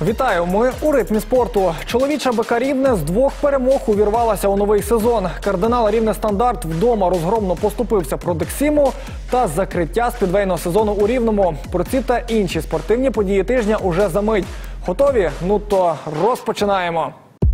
Вітаю! Ми у ритмі спорту. Чоловіча БК Рівне з 2 перемог увірвалася у новий сезон. Кардинал Рівне Стандарт вдома розгромно поступився Продексіму та закриття спідвейного сезону у Рівному. Про ці та інші спортивні події тижня уже за мить. Готові? Ну то розпочинаємо.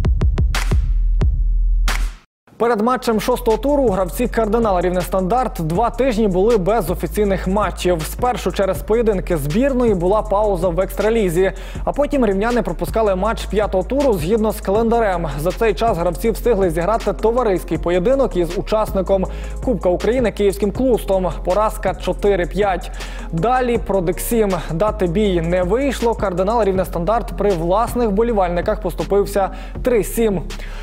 Перед матчем 6-го туру гравці «Кардинала Рівне Стандарт» 2 тижні були без офіційних матчів. Спершу через поєдинки збірної була пауза в екстралізі, а потім рівняни пропускали матч 5-го туру згідно з календарем. За цей час гравці встигли зіграти товариський поєдинок із учасником Кубка України київським «Клустом». Поразка 4-5. Далі Продексім. Дати бій не вийшло. «Кардинал Рівне Стандарт» при власних вболівальниках поступився 3-7.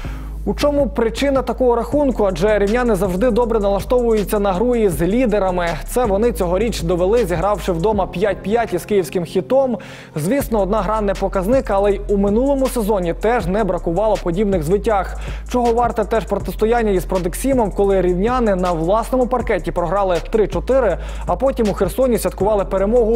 У чому причина такого рахунку? Адже рівняни завжди добре налаштовуються на гру із лідерами. Це вони цьогоріч довели, зігравши вдома 5-5 із київським «Хітом». Звісно, одна гра не показник, але й у минулому сезоні теж не бракувало подібних звитяг. Чого варте теж протистояння із Продексімом, коли рівняни на власному паркеті програли 3-4, а потім у Херсоні святкували перемогу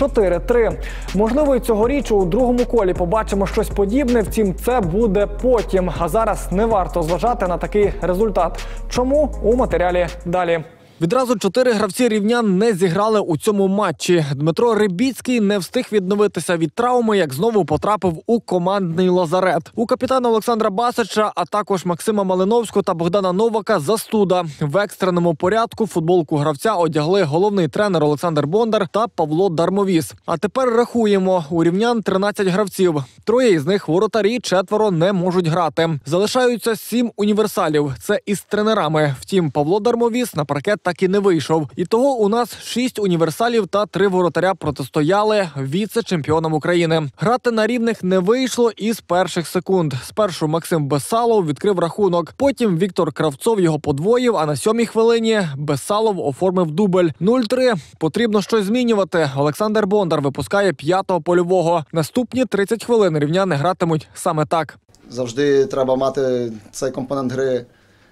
4-3. Можливо, і цьогоріч у другому колі побачимо щось подібне, втім це буде потім. А зараз не варто зважати на такий результат. Чому? У матеріалі далі. Відразу 4 гравці рівнян не зіграли у цьому матчі. Дмитро Рибіцький не встиг відновитися від травми, як знову потрапив у командний лазарет. У капітана Олександра Басича, а також Максима Малиновського та Богдана Новака застуда. В екстреному порядку футболку гравця одягли головний тренер Олександр Бондар та Павло Дармовіс. А тепер рахуємо. У рівнян 13 гравців. 3 із них воротарі, 4 не можуть грати. Залишаються 7 універсалів. Це із тренерами. Втім, Павло Дармовіс на паркет так і не вийшов. Ітого у нас 6 універсалів та 3 воротаря протистояли віце-чемпіонам України. Грати на рівних не вийшло із перших секунд. Спершу Максим Бесалов відкрив рахунок. Потім Віктор Кравцов його подвоїв, а на 7-й хвилині Бесалов оформив дубль. 0-3. Потрібно щось змінювати. Олександр Бондар випускає 5-го польового. Наступні 30 хвилин рівняни гратимуть саме так. Завжди треба мати цей компонент гри.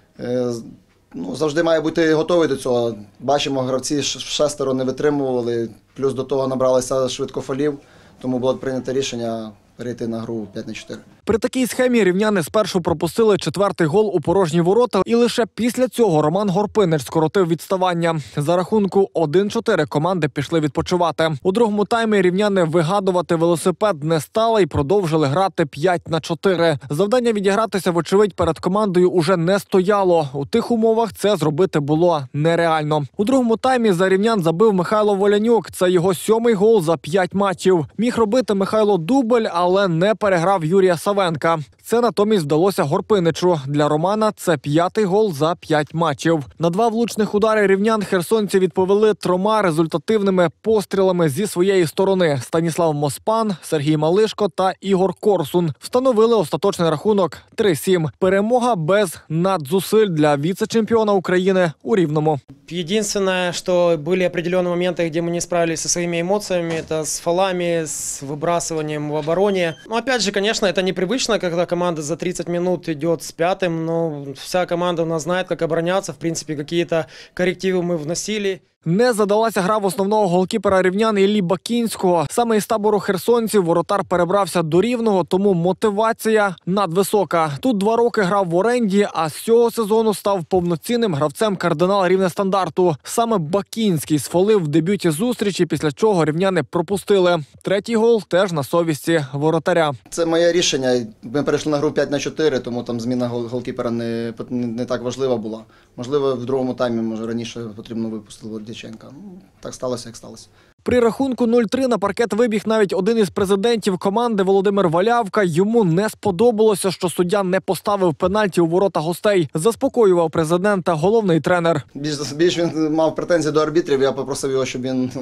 Завжди має бути готовий до цього. Бачимо, гравці 6 не витримували, плюс до того набралися швидко фолів, тому було прийнято рішення перейти на гру 5-4. При такій схемі рівняни спершу пропустили 4-й гол у порожні ворота, і лише після цього Роман Горпинич скоротив відставання. За рахунку 1-4 команди пішли відпочивати. У другому таймі рівняни вигадувати велосипед не стали і продовжили грати 5-4. Завдання відігратися, вочевидь, перед командою уже не стояло. У тих умовах це зробити було нереально. У другому таймі за рівнян забив Михайло Волянюк. Це його 7-й гол за 5 матчів. Міг робити Михайло дубль, але не переграв Юрія Савенка. Це натомість вдалося Горпиничу. Для Романа це 5-й гол за 5 матчів. На 2 влучних удари рівнян херсонці відповіли 3 результативними пострілами зі своєї сторони. Станіслав Моспан, Сергій Малишко та Ігор Корсун встановили остаточний рахунок 3-7. Перемога без надзусиль для віце-чемпіона України у Рівному. Единственное, что были определенные моменты, где мы не справились со своими эмоциями, это с фолами, с выбрасыванием в обороне. Но опять же, конечно, это непривычно, когда команда за 30 минут идет с 5-м, но вся команда у нас знает, как обороняться, в принципе, какие-то коррективы мы вносили. Не задалася гра в основного голкіпера рівнян Іллі Бакінського. Саме із табору херсонців воротар перебрався до Рівного, тому мотивація надвисока. Тут 2 роки грав в оренді, а з цього сезону став повноцінним гравцем «Кардинала Рівне Стандарту». Саме Бакінський сфолив в дебюті зустрічі, після чого рівняни пропустили. 3-й гол теж на совісті воротаря. Це моє рішення. Ми перейшли на гру 5-4, тому там зміна голкіпера не так важлива була. Можливо, в другому таймі, може, раніше потрібно випустити Дяченка. Так сталося, як сталося. При рахунку 0-3 на паркет вибіг навіть один із президентів команди Володимир Валявка. Йому не сподобалося, що суддя не поставив пенальті у ворота гостей. Заспокоював президента головний тренер. Більш він мав претензії до арбітрів, я попросив його, щоб він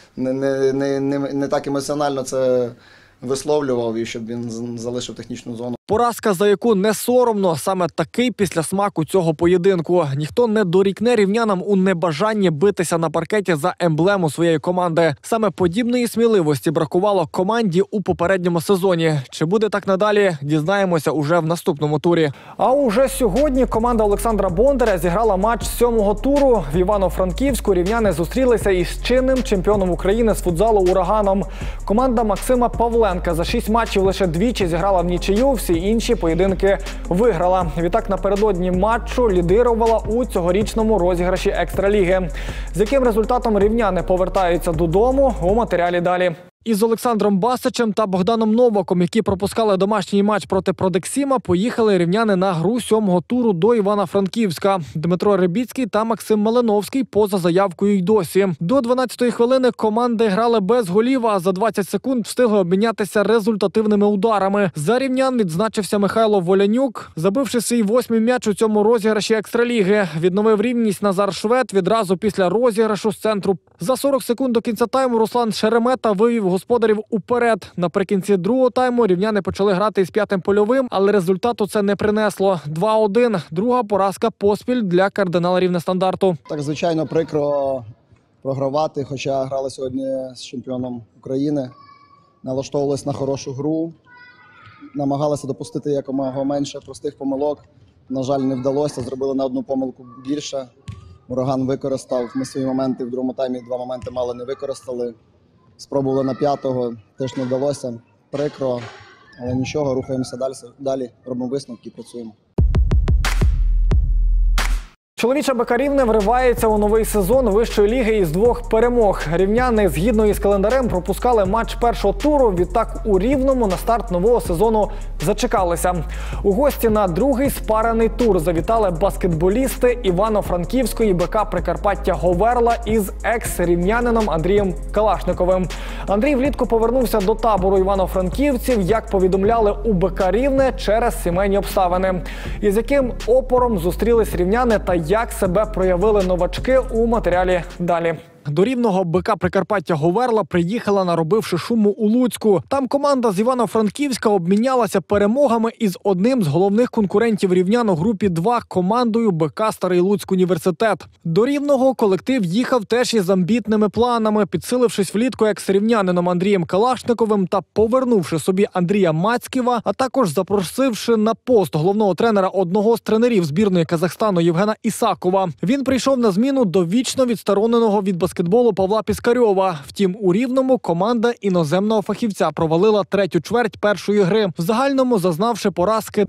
не так емоціонально це висловлював і щоб він залишив технічну зону. Поразка, за яку не соромно, саме такий післясмак у цього поєдинку. Ніхто не дорікне рівнянам у небажанні битися на паркеті за емблему своєї команди. Саме подібної сміливості бракувало команді у попередньому сезоні. Чи буде так надалі, дізнаємося уже в наступному турі. А уже сьогодні команда Олександра Бондаря зіграла матч 7-го туру. В Івано-Франківську рівняни зустрілися із чинним чемпіоном України з футзалу «Ураганом». Команда Максима Павленка Могиленка за 6 матчів лише двічі зіграла в нічию, всі інші поєдинки виграла. Відтак напередодні матчу лідирувала у цьогорічному розіграші Екстраліги. З яким результатом рівняни повертаються додому, у матеріалі далі. Із Олександром Басичем та Богданом Новаком, які пропускали домашній матч проти Продексіма, поїхали рівняни на гру 7-го туру до Івано-Франківська. Дмитро Рибіцький та Максим Малиновський поза заявкою й досі. До 12-ї хвилини команди грали без голів, а за 20 секунд встигли обмінятися результативними ударами. За рівнян відзначився Михайло Волянюк, забивши свій 8-й м'яч у цьому розіграші Екстраліги. Відновив рівність Назар Швед відразу після розіграшу з центру. За 40 секунд до кінця тайму Руслан Шеремета вивів господарів уперед. Наприкінці другого тайму рівняни почали грати із 5-м польовим, але результату це не принесло. 2-1. Друга поразка поспіль для кардинала Рівнестандарту. Так, звичайно, прикро програвати, хоча грали сьогодні з чемпіоном України. Налаштовувалися на хорошу гру, намагалися допустити якомога менше простих помилок. На жаль, не вдалося, зробили на одну помилку більше. Ураган використав. Ми свої моменти в другому таймі 2 моменти мало не використали. Спробували на 5-го, теж не вдалося. Прикро, але нічого, рухаємося далі, робимо висновки і працюємо. Чоловіча БК Рівне вривається у новий сезон вищої ліги із 2 перемог. Рівняни згідно із календарем пропускали матч першого туру. Відтак у Рівному на старт нового сезону зачекалися. У гості на другий спарений тур завітали баскетболісти Івано-Франківської БК Прикарпаття Говерла із екс-рівнянином Андрієм Калашниковим. Андрій влітку повернувся до табору івано-франківців, як повідомляли у БК Рівне, через сімейні обставини. Із яким опором зустрілись рівняни та як себе проявили новачки, у матеріалі далі. До Рівного БК Прикарпаття Говерла приїхала, наробивши шуму у Луцьку. Там команда з Івано-Франківська обмінялася перемогами із одним з головних конкурентів рівнян у групі 2 командою БК Старий Луцьк університет. До Рівного колектив їхав теж із амбітними планами, підсилившись влітку екс-рівнянином Андрієм Калашниковим та повернувши собі Андрія Мацьківа, а також запросивши на пост головного тренера одного з тренерів збірної Казахстану Євгена Ісакова. Він прийшов на зміну до вічно відстороненого від баскетболу Павла Піскарьова. Втім, у Рівному команда іноземного фахівця провалила третю чверть першої гри, в загальному зазнавши поразки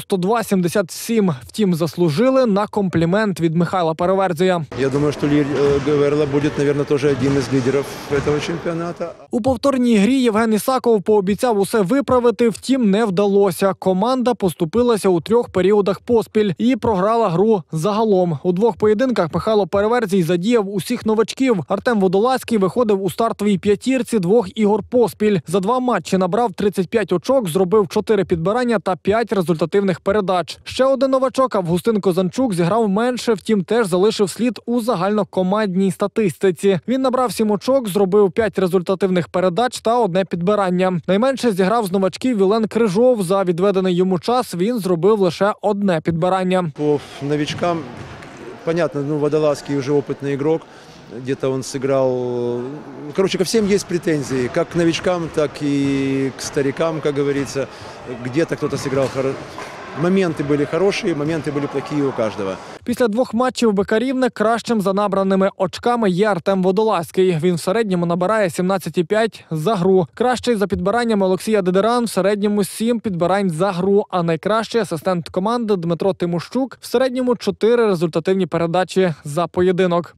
92-77. Втім, заслужили на комплімент від Михайла Переверзія. Я думаю, що Говерла буде, мабуть, теж один із лідерів цього чемпіонату. У повторній грі Євген Ісаков пообіцяв усе виправити, втім не вдалося. Команда поступилася у 3 періодах поспіль і програла гру загалом. У 2 поєдинках Михайло Переверзій задіяв усіх новачків. Артем Водолазький виходив у стартовій п'ятірці 2 ігор поспіль. За 2 матчі набрав 35 очок, зробив 4 підбирання та 5 результативних передач. Ще один новачок, Августин Козанчук, зіграв менше, втім теж залишив слід у загальнокомандній статистиці. Він набрав 7 очок, зробив 5 результативних передач та 1 підбирання. Найменше зіграв з новачків Вілен Крижов. За відведений йому час він зробив лише 1 підбирання. По новичкам, понятно, Водолазский уже опытный игрок. Где-то он сыграл... Короче, ко всем есть претензии. Как к новичкам, так и к старикам, как говорится. Где-то кто-то сыграл хорошо. Моменти були хороші, моменти були плохі у кожного. Після 2 матчів БК Рівне кращим за набраними очками є Артем Водолазький. Він в середньому набирає 17,5 за гру. Кращий за підбираннями Олексій Дедеран в середньому 7 підбирань за гру, а найкращий асистент команди Дмитро Тимощук в середньому 4 результативні передачі за поєдинок.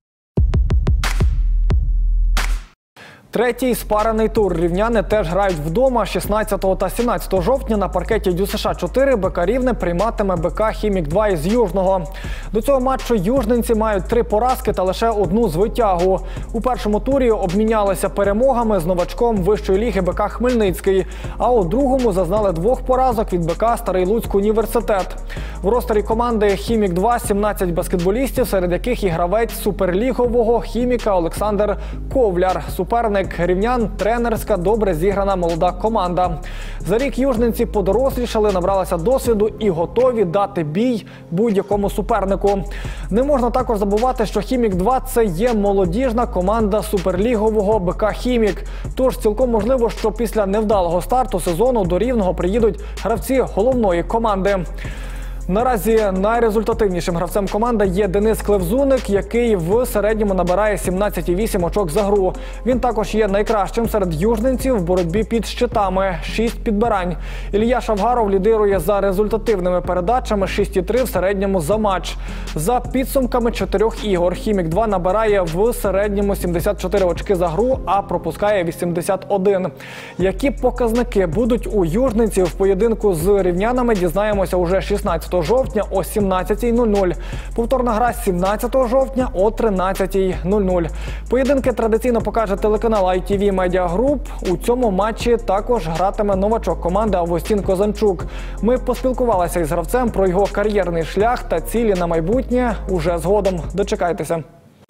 Третій спарений тур. Рівняни теж грають вдома. 16 та 17 жовтня на паркеті ДЮСШ-4 БК Рівне прийматиме БК Хімік-2 із Южного. До цього матчу южненці мають 3 поразки та лише 1 звитягу. У першому турі обмінялися перемогами з новачком вищої ліги БК Хмельницький, а у другому зазнали 2 поразок від БК Старий Луцьк університет. В ростері команди Хімік-2 17 баскетболістів, серед яких і гравець суперлігового Хіміка Олександр Ковляр. Суперник рівнян – тренерська, добре зіграна молода команда. За рік южненці подорослішали, набралися досвіду і готові дати бій будь-якому супернику. Не можна також забувати, що Хімік-2 – це є молодіжна команда суперлігового БК Хімік. Тож цілком можливо, що після невдалого старту сезону до Рівного приїдуть гравці головної команди. Наразі найрезультативнішим гравцем команди є Денис Клевзуник, який в середньому набирає 17,8 очок за гру. Він також є найкращим серед южненців в боротьбі під щитами – 6 підбирань. Ілля Шавгаров лідирує за результативними передачами – 6,3 в середньому за матч. За підсумками 4 ігор «Хімік-2» набирає в середньому 74 очки за гру, а пропускає 81. Які показники будуть у южненців в поєдинку з рівнянами, дізнаємося уже 16 жовтня о 17:00. Повторна гра 17 жовтня о 13:00. Поєдинки традиційно покаже телеканал ITV Media Group. У цьому матчі також гратиме новачок команди Августін Козанчук. Ми поспілкувалися із гравцем про його кар'єрний шлях та цілі на майбутнє уже згодом. Дочекайтеся.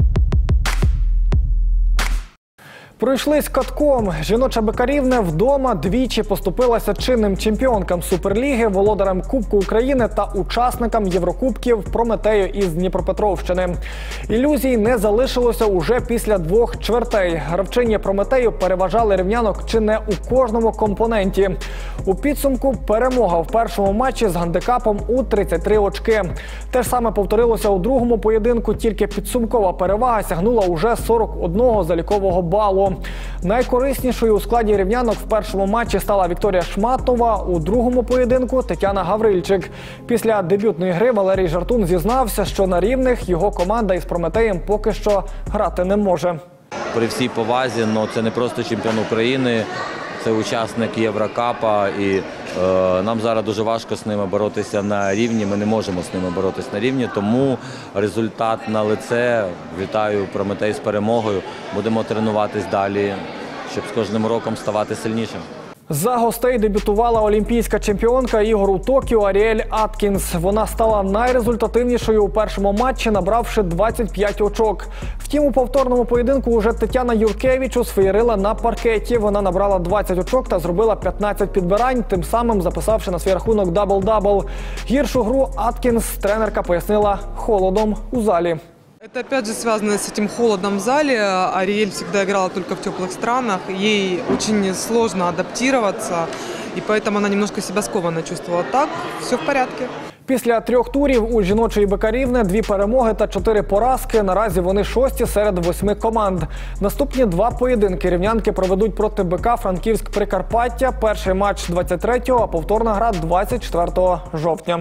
Пройшлись катком. Жіноча БК Рівне вдома двічі поступилася чинним чемпіонкам Суперліги, володарям Кубку України та учасникам Єврокубків Прометею із Дніпропетровщини. Ілюзій не залишилося уже після 2 чвертей. Гравчині Прометею переважали рівнянок чи не у кожному компоненті. У підсумку перемога в першому матчі з гандикапом у 33 очки. Те ж саме повторилося у другому поєдинку, тільки підсумкова перевага сягнула уже 41 залікового балу. Найкориснішою у складі рівнянок в першому матчі стала Вікторія Шматова, у другому поєдинку – Тетяна Гаврильчик. Після дебютної гри Валерій Жартун зізнався, що на рівних його команда із Прометеєм поки що грати не може. При всій повазі, але це не просто чемпіон України, це учасник Єврокапа, і нам зараз дуже важко з ними боротися на рівні, ми не можемо з ними боротися на рівні, тому результат на лице. Вітаю Прометей з перемогою, будемо тренуватись далі, щоб з кожним роком ставати сильнішим. За гостей дебютувала олімпійська чемпіонка ігор у Токіо Аріель Аткінс. Вона стала найрезультативнішою у першому матчі, набравши 25 очок. Втім, у повторному поєдинку уже Тетяна Юркевич сфеєрила на паркеті. Вона набрала 20 очок та зробила 15 підбирань, тим самим записавши на свій рахунок дабл-дабл. Гіршу гру Аткінс тренерка пояснила холодом у залі. Это опять же связано с этим холодом в зале. Ариэль всегда играла только в теплых странах. Ей очень сложно адаптироваться, и поэтому она немножко себя скованно чувствовала. Так, все в порядке. Після 3 турів у жіночої БК Рівне 2 перемоги та 4 поразки. Наразі вони 6-ті серед 8 команд. Наступні 2 поєдинки рівнянки проведуть проти БК Франківськ-Прикарпаття. Перший матч 23-го, а повторна гра 24 жовтня.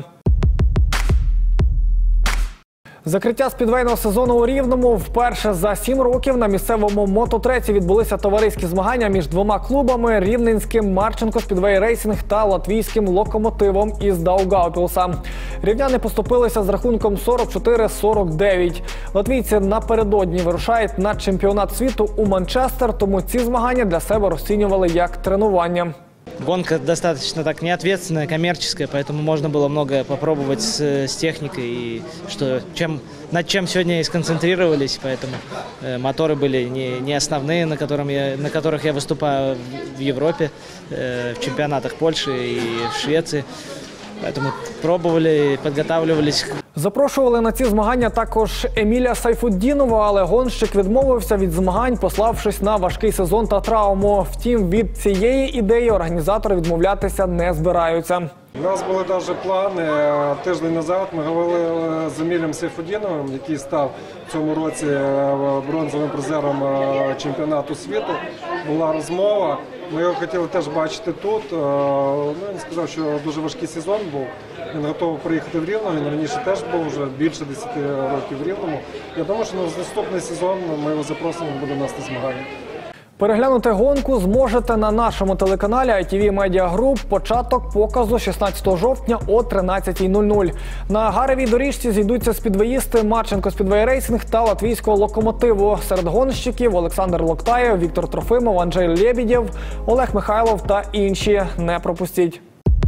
Закриття спідвейного сезону у Рівному. Вперше за 7 років на місцевому мототреці відбулися товариські змагання між 2 клубами – рівненським Марченко Спідвей Рейсінг та латвійським Локомотивом із Даугавпілса. Рівняни поступилися з рахунком 44-49. Латвійці напередодні вирушають на чемпіонат світу у Манчестер, тому ці змагання для себе розцінювали як тренування. Гонка достаточно так неответственная, коммерческая, поэтому можно было многое попробовать с техникой, и над чем сегодня и сконцентрировались, поэтому моторы были не основные, на которых я выступаю в Европе, в чемпионатах Польши и в Швеции. Поэтому пробували, підготовлювалися. Запрошували на ці змагання також Еміля Сайфуддінова, але гонщик відмовився від змагань, пославшись на важкий сезон та травму. Втім, від цієї ідеї організатори відмовлятися не збираються. У нас були навіть плани. Тиждень назад ми говорили з Емілем Сайфуддіновим, який став в цьому році бронзовим призером чемпіонату світу. Була розмова. Ми його хотіли теж бачити тут. Він сказав, що дуже важкий сезон був. Він готовий приїхати в Рівне. Він раніше теж був вже більше 10 років в Рівному. Я думаю, що на наступний сезон ми його запросимо, він буде нести змагання. Переглянути гонку зможете на нашому телеканалі ITV Media Group. Початок показу 16 жовтня о 13:00. На гаревій доріжці зійдуться спідвеїсти Марченко Спідвей Рейсінг та латвійського Локомотиву. Серед гонщиків Олександр Локтаєв, Віктор Трофимов, Анджей Лєбідєв, Олег Михайлов та інші. Не пропустіть.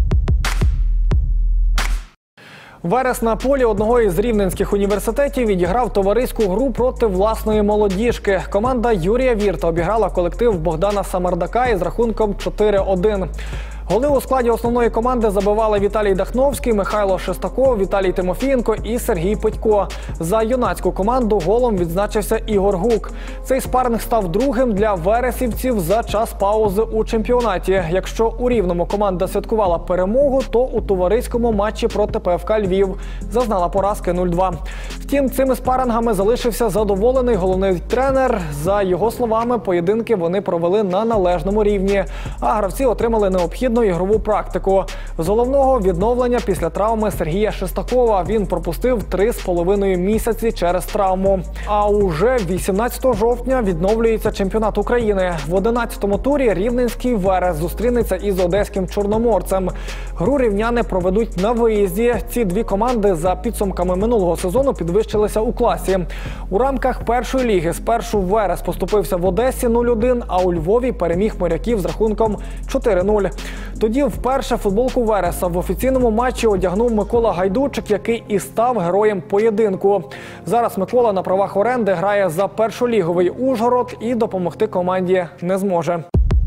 Верес на полі одного із рівненських університетів відіграв товариську гру проти власної молодіжки. Команда Юрія Вірта обіграла колектив Богдана Самардака із рахунком 4-1. Голи у складі основної команди забивали Віталій Дахновський, Михайло Шестаков, Віталій Тимофієнко і Сергій Петько. За юнацьку команду голом відзначився Ігор Гук. Цей спарринг став другим для вересівців за час паузи у чемпіонаті. Якщо у Рівному команда святкувала перемогу, то у товариському матчі проти ПФК Львів зазнала поразки 0-2. Втім, цими спарингами залишився задоволений головний тренер. За його словами, поєдинки вони провели на належному рівні, а гравці отримали необхідну ігрову практику. З головного відновлення після травми Сергія Шестакова. Він пропустив 3,5 місяці через травму. А уже 18 жовтня відновлюється чемпіонат України. В 11-му турі рівненський Верес зустрінеться із одеським Чорноморцем. Гру рівняни проведуть на виїзді. Ці дві команди за підсумками минулого сезону підвищилися у класі. У рамках першої ліги спершу Верес поступився в Одесі 0-1, а у Львові переміг моряків з рахунком 4-0. Тоді вперше футболку Вереса в офіційному матчі одягнув Микола Гайдучик, який і став героєм поєдинку. Зараз Микола на правах оренди грає за першоліговий Ужгород і допомогти команді не зможе.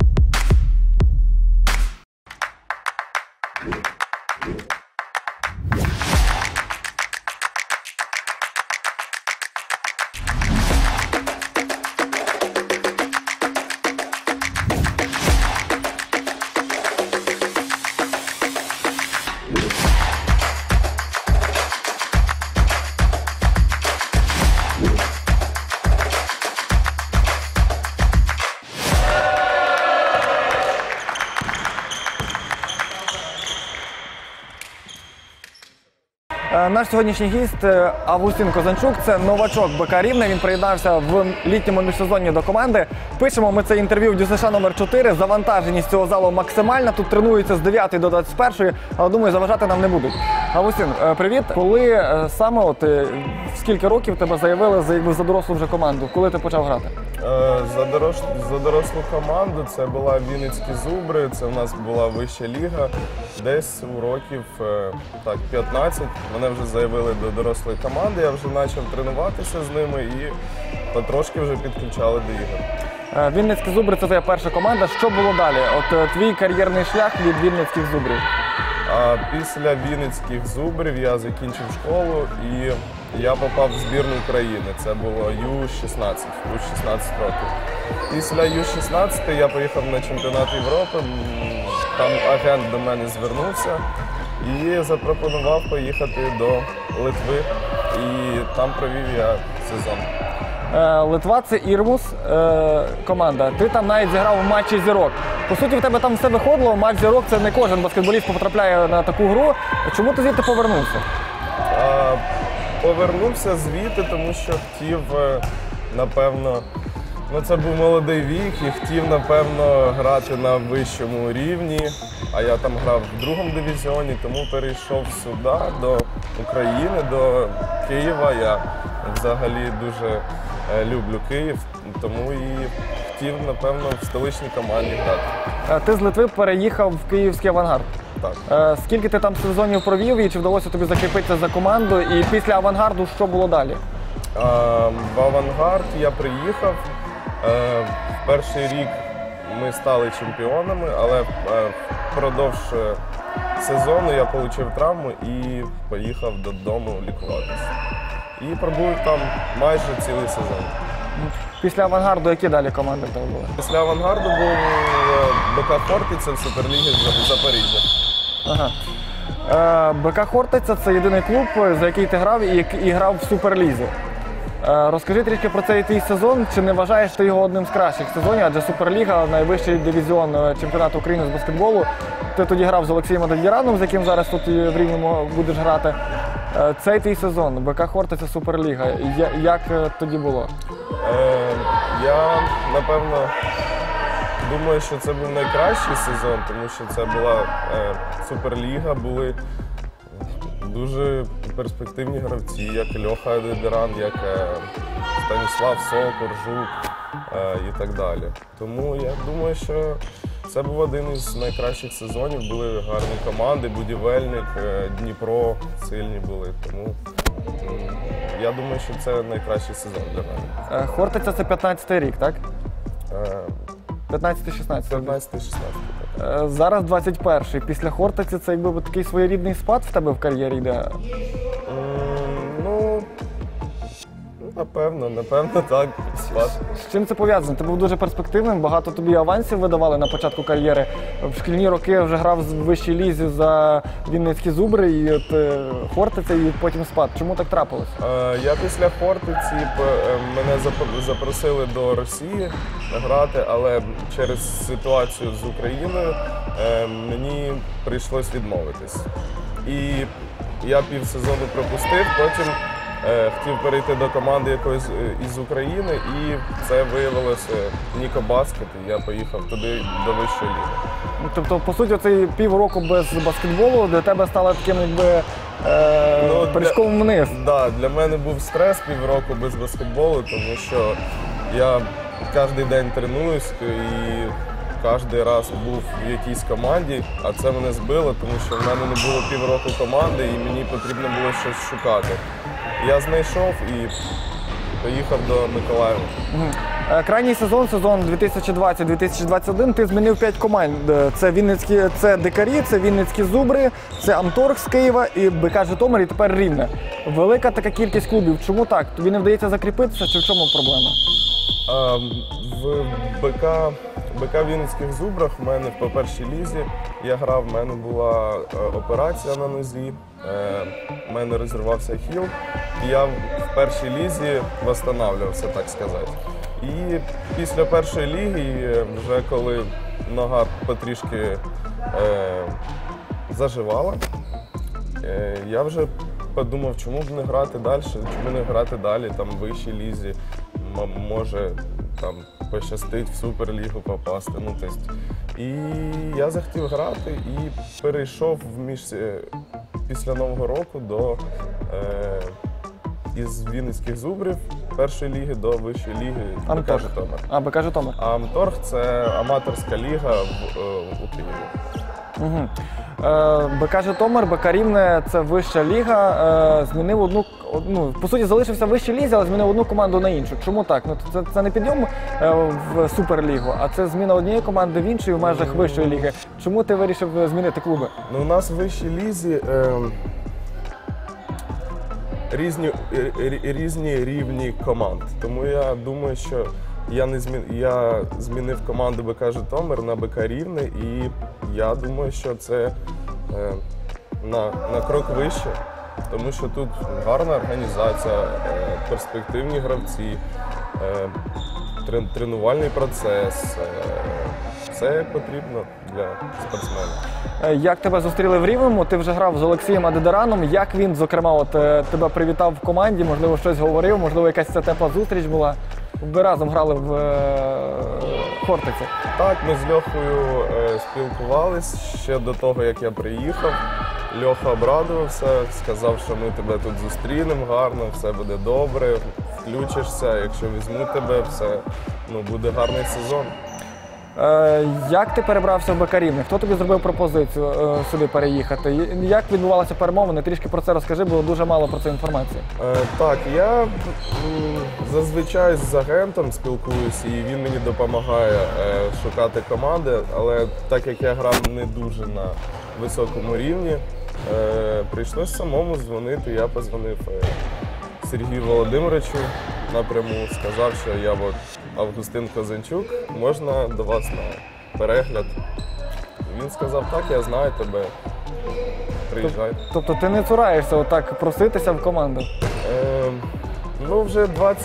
Наш сьогоднішній гість Августін Козанчук – це новачок БК Рівне. Він приєднався в літньому міжсезонні до команди. Пишемо ми це інтерв'ю в ДЮСШ номер 4. Завантаженість цього залу максимальна. Тут тренуються з 9 до 21, але, думаю, заважати нам не будуть. Августін, привіт. Коли саме, скільки років тебе заявили за дорослу вже команду? Коли ти почав грати? За дорослу команду це була Вінницькі Зубри, це в нас була вища ліга. Десь у років 15 мене вже заявили до дорослої команди, я вже почав тренуватися з ними і потрошки вже підключали до ігор. Вінницькі Зубри – це твоя перша команда. Що було далі? Твій кар'єрний шлях від Вінницьких Зубрів. Після Вінницьких Зубрів я закінчив школу і я попав в збірну України. Це було Ю-16, у 16 років. Після Ю-16 я поїхав на чемпіонат Європи. Там агент до мене звернувся і запропонував поїхати до Литви. І там провів я сезон. Литва – це Ірмус команда. Ти там навіть зіграв у матчі зірок. По суті, в тебе там все виходило. Матч зірок – це не кожен баскетболіст потрапляє на таку гру. Чому ти звідти повернувся? Повернувся звідти, тому що хотів, напевно, це був молодий вік і хотів, напевно, грати на вищому рівні. А я там грав в другому дивізіоні, тому перейшов сюди, до України, до Києва. Я взагалі дуже люблю Київ, тому і хотів, напевно, в столичній команді грати. Ти з Литви переїхав в київський «Авангард». Так. Скільки ти там сезонів провів і чи вдалося тобі закріпитися за команду? І після «Авангарду» що було далі? В «Авангард» я приїхав. В перший рік ми стали чемпіонами, але впродовж сезону я отримав травму і поїхав додому лікуватися. І пробув там майже цілий сезон. Після «Авангарду» які далі команди в тебе були? Після «Авангарду» був БК «Хортиця» в Суперлігі Запоріжжя. Ага. БК «Хортиця» – це єдиний клуб, за який ти грав і грав в Суперлізі. Розкажи трішки про цей твій сезон. Чи не вважаєш ти його одним з кращих сезонів? Адже Суперліга – найвищий дивізіон чемпіонату України з баскетболу. Ти тоді грав з Олексієм Ададіраном, з яким зараз тут в Рівному будеш грати. Цей твій сезон, БК «Хортиця», Суперліга. Як тоді було? Я, напевно, думаю, що це був найкращий сезон, тому що це була Суперліга, були дуже перспективні гравці, як Льоха Ададіран, як Станіслав Сокор, Жук і так далі. Тому я думаю, що це був один із найкращих сезонів, були гарні команди, Будівельник, Дніпро сильні були, тому я думаю, що це найкращий сезон для мене. «Хортиця» – це 15-й рік, так? 15-16. 15-16. Зараз 21-й. Після Хортиці це якби такий своєрідний спад в тебе в кар'єрі йде? Ну, напевно так, спад. З чим це пов'язано? Ти був дуже перспективним, багато тобі авансів видавали на початку кар'єри. В шкільні роки вже грав в вищій лізі за Вінницькі Зубри, і от Хортиця, і потім спад. Чому так трапилось? Я після Хортиці, мене запросили до Росії грати, але через ситуацію з Україною мені прийшлося відмовитись. І я півсезону пропустив, потім хотів перейти до команди якоїсь із України, і це виявилося Ніко Баскет, і я поїхав туди до вищої ліги. Тобто, по суті, цей півроку без баскетболу для тебе стало таким, якби, прыжком вниз. Так, для мене був стрес півроку без баскетболу, тому що я кожен день тренуюсь і кожен раз був в якійсь команді, а це мене збило, тому що в мене не було півроку команди і мені потрібно було щось шукати. Я знайшов і поїхав до Миколаєва. Крайній сезон 2020-2021, ти змінив 5 команд. Це Дикарі, це Вінницькі Зубри, це Амторг з Києва і БК Житомир, і тепер Рівне. Велика така кількість клубів. Чому так? Тобі не вдається закріпитися, чи в чому проблема? В БК Вінницьких Зубрах в мене по першій лізі я грав, в мене була операція на нозі, в мене розірвався хіл, і я в першій лізі відновлювався, так сказати. І після першої ліги, вже коли нога потрішки заживала, я вже подумав, чому б не грати далі, чому не грати далі там, в вищій лізі, може там пощастить в Суперлігу попасти. Ну, тобто. І я захотів грати і перейшов після Нового року із Вінницьких Зубрів першої ліги до вищої ліги БК Житомир. БК Житомир. А Амторг – це аматорська ліга у Києві. Угу. БК Житомир, БК Рівне – це вища ліга. Змінив одну, по суті, залишився в вищій лізі, але змінив одну команду на іншу. Чому так? Ну, це не підйом в Суперлігу, а це зміна однієї команди в іншій в межах вищої ліги. Чому ти вирішив змінити клуби? Ну, у нас в вищій лізі різні рівні команд. Тому я думаю, що я змінив команду БК Житомир на БК Рівне, і я думаю, що це на крок вище, тому що тут гарна організація, перспективні гравці, тренувальний процес. Все як потрібно для спортсмена. Як тебе зустріли в Рівному? Ти вже грав з Олексієм Адедераном. Як він, зокрема, тебе привітав в команді? Можливо, щось говорив, можливо, якась ця тепла зустріч була? Ви разом грали в Хортиці. Так, ми з Льохою спілкувались ще до того, як я приїхав. Льоха обрадувався, сказав, що ми тебе тут зустрінемо гарно, все буде добре, включишся, якщо візьму тебе, все, буде гарний сезон. Як ти перебрався в БК Рівне? Хто тобі зробив пропозицію сюди переїхати? Як відбувалися перемовини? Трішки про це розкажи, бо дуже мало про це інформації. Так, я зазвичай з агентом спілкуюся, і він мені допомагає шукати команди, але так як я грав не дуже на високому рівні, прийшлося самому дзвонити. Я подзвонив Сергію Володимировичу напряму, сказав, що я Августин Козанчук, можна до вас на перегляд. Він сказав, так, я знаю тебе, приїжджай. Тобто ти не цураєшся отак проситися в команду? Вже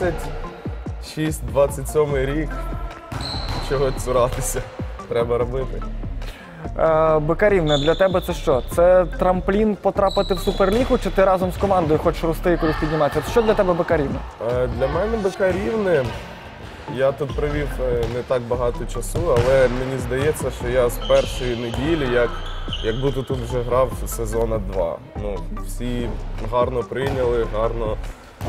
26-27 рік, чого цуратися, треба робити. БК Рівне, для тебе це що? Це трамплін потрапити в Суперлігу, чи ти разом з командою хочеш рости і кудись підніматися? Що для тебе БК Рівне? Для мене БК Рівне, я тут провів не так багато часу, але мені здається, що я з першої неділі, як будто тут вже грав сезона 2. Всі гарно прийняли, гарно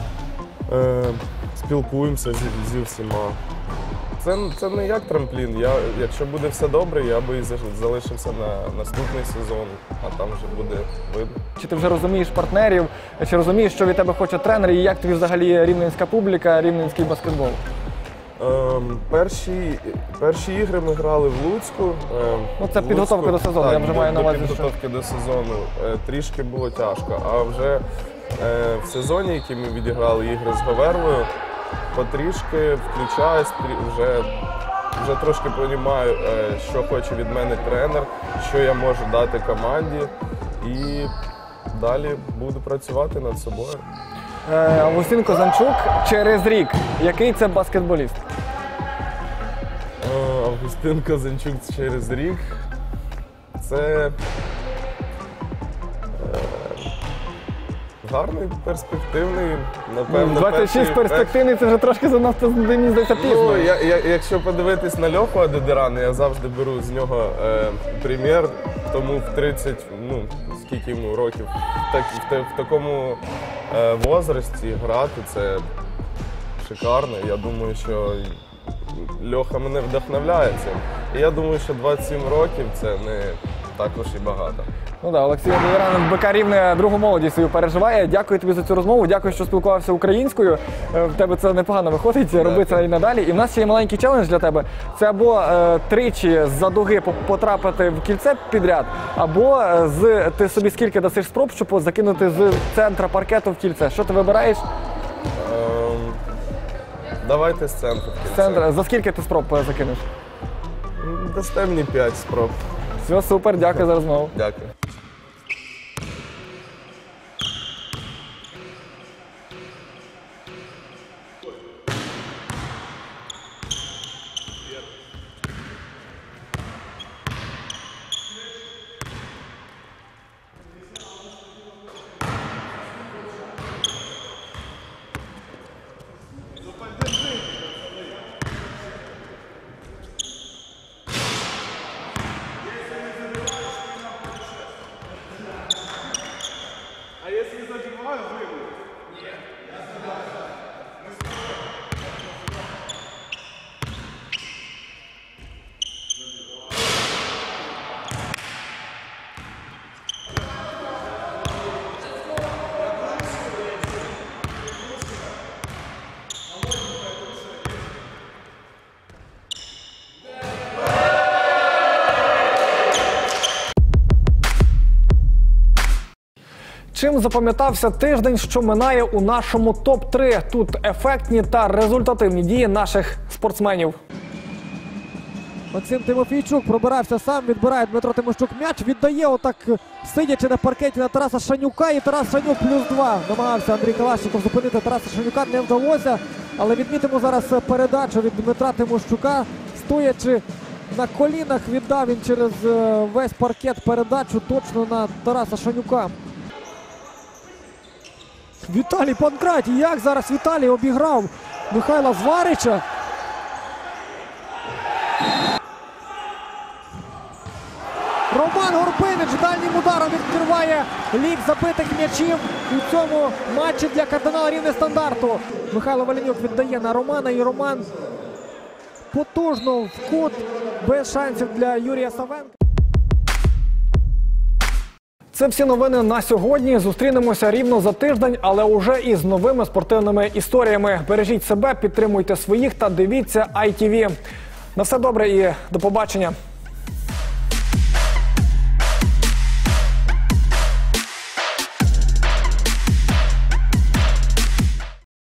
спілкуємося зі всіма. Це не як трамплін. Якщо буде все добре, я би і залишився на наступний сезон, а там вже буде видно. Чи ти вже розумієш партнерів, чи розумієш, що від тебе хоче тренер, і як тобі взагалі рівненська публіка, рівненський баскетбол? Перші ігри ми грали в Луцьку. Ну, це підготовка до сезону, так, я вже маю на увазі. підготовки до сезону трішки було тяжко, а вже в сезоні, який ми відіграли ігри з Говерлою, потрішки включаюсь, вже трошки розумію, що хоче від мене тренер, що я можу дати команді, і далі буду працювати над собою. Августин Козанчук через рік. Який це баскетболіст? Августин Козанчук через рік. Це гарний, перспективний, напевно. 26 перспективний, це вже трошки занадто, мені здається, пізно. Ну, якщо подивитись на Льоху Адедерана, я завжди беру з нього примір, тому в 30, скільки йому років, в такому возрасті грати це шикарно. Я думаю, що Льоха мене вдохновляє цим. І я думаю, що 27 років це не також і багато. Ну так, Олексій Адедеран в БК Рівне другу молодість свою переживає. Дякую тобі за цю розмову, дякую, що спілкувався українською. В тебе це непогано виходить, роби це і надалі. І в нас ще є маленький челендж для тебе. Це або тричі з-за дуги потрапити в кільце підряд, або ти собі скільки дасиш спроб, щоб закинути з центра паркету в кільце. Що ти вибираєш? Давайте з центру в кільце. За скільки ти спроб закинеш? Дасте мені 5 спроб. Все, супер, дякую за розмову. Дякую. Чим запам'ятався тиждень, що минає у нашому топ-3? Тут ефектні та результативні дії наших спортсменів. Максим Тимофійчук пробирався сам, відбирає Дмитро Тимощук м'яч, віддає отак, сидячи на паркеті на Тараса Шанюка, і Тарас Шанюк +2. Намагався Андрій Калашников зупинити Тараса Шанюка, не вдалося. Але відмітимо зараз передачу від Дмитра Тимощука. Стоячи на колінах, віддав він через весь паркет передачу точно на Тараса Шанюка. Віталій Панкратій, як зараз Віталій обіграв Михайла Зварича. Роман Горпинич дальнім ударом відкриває лік забитих м'ячів у цьому матчі для Кардинала Рівне стандарту. Михайло Валенюк віддає на Романа, і Роман потужно в кут, без шансів для Юрія Савенка. Це всі новини на сьогодні. Зустрінемося рівно за тиждень, але уже із новими спортивними історіями. Бережіть себе, підтримуйте своїх та дивіться ITV. На все добре і до побачення.